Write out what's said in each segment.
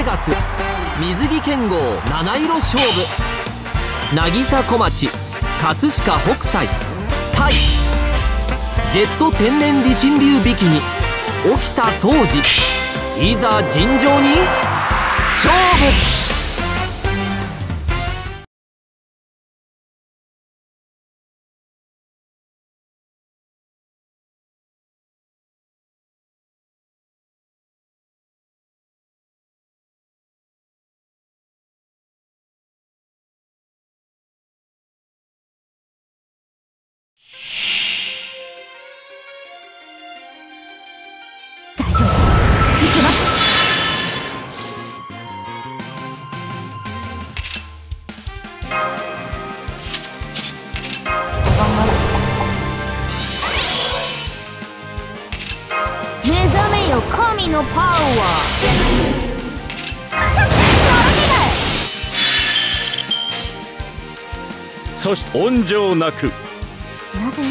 ガス水着剣豪七色勝負渚小町葛飾北斎タイジェット天然理心流ビキニ沖田総司いざ尋常に勝負。 いけます。目覚めよ神のパワーそして温情なくなぜ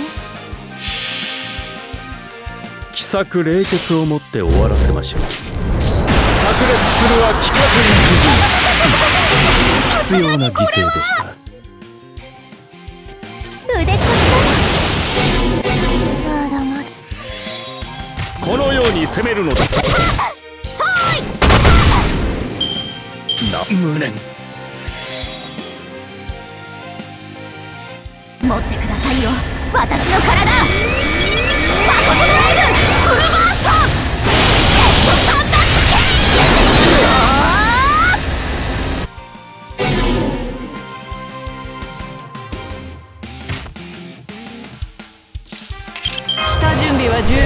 奇策冷徹をもって終わらせましょう。炸裂するは聞かずに必要な犠牲でした。 腕っこきさまだまだこのように攻めるのだ。な無念。 持ってくださいよ私の体。マコトドライブフルバーストジェットサンダー下準備は十分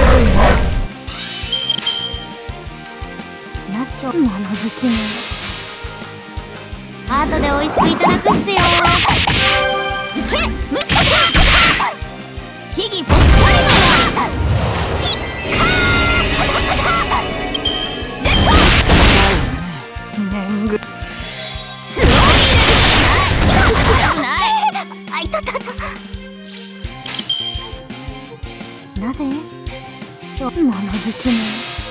な。なちょ物好きね。後で美味しくいただくっすよ。いけ虫かけ木々ぽっちゃりのジェット年貢スローないあいたたたなぜちょ物好きね。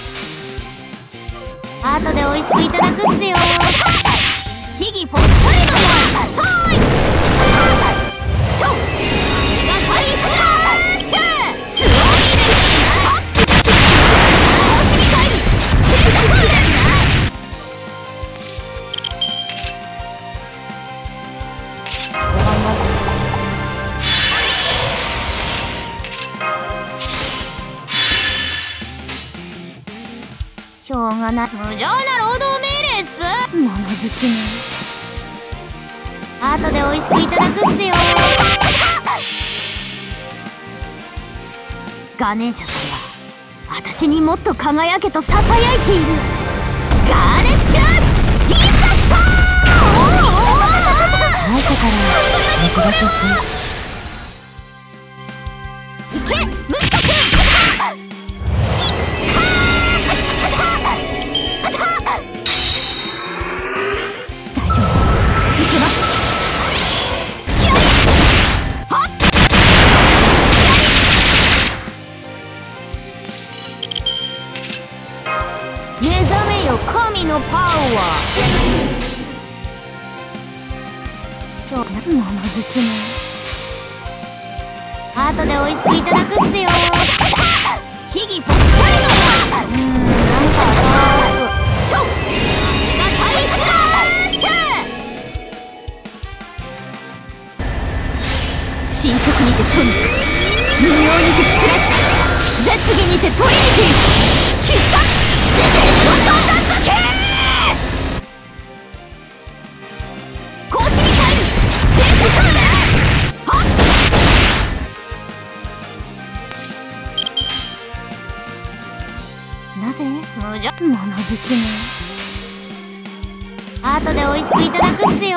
後で美味しくいただくっすよ。木々ぽっちゃりのさーいショーありがたいフラッシュスローおしみタイム戦車訓練しょうがない無情な労働命令っす。物好きね。後で美味しくいただくっすよ。ガネーシャさんは私にもっと輝けとささやいている。ガーネッシュインパクト最初から見下しいけムシカ君大丈夫いけます。目覚めよ神のパワーちょ物好きね。後で美味しくいただくっすよ。木々ぽっちゃりのなんかショーありがたいフラッシュ神速にてソニック無用にてスラッシュ絶技にてトリニティ必殺ジェットサンダー付け公式タイム戦車訓練はっなぜ無邪物好きね。後で美味しくいただくっすよ。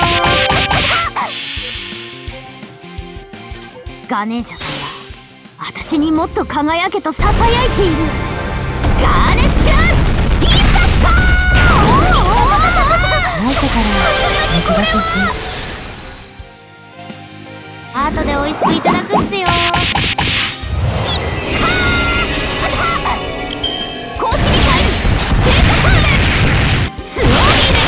ガネーシャさんは私にもっと輝けとささやいている。ガーネッシュインパクト最初から見下し後で美味しくいただくっすよ。公式タイム戦車訓練スロー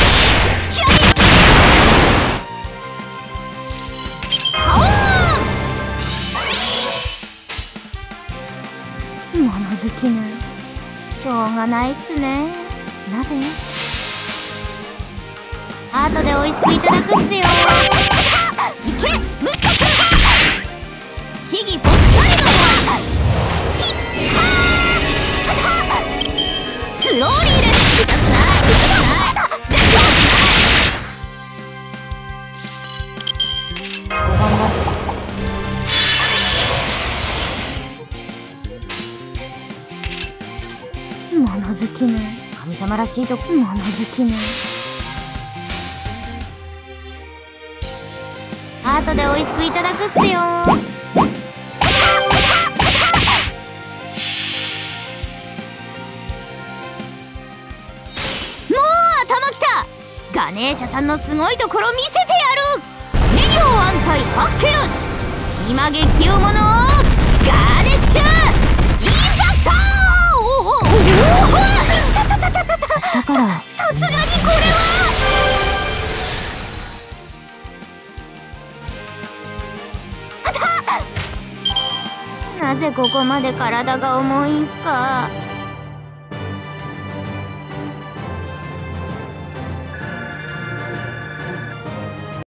ずきぬ。しょうがないっすね。なぜ？後で美味しくいただくっすよ。いけ無視かす。秘技ぽっちゃりのピッスローリーです。痛くない痛くない絶叫しない。頑張る。物好きね。神様らしいとこ。物好きね。後で美味しくいただくっすよ。ガネーシャさんのすごいところ見せてやる。事業安泰発見よし。今激をものガーネッシュインパクト。下からさすがにこれは。なぜここまで体が重いんすか。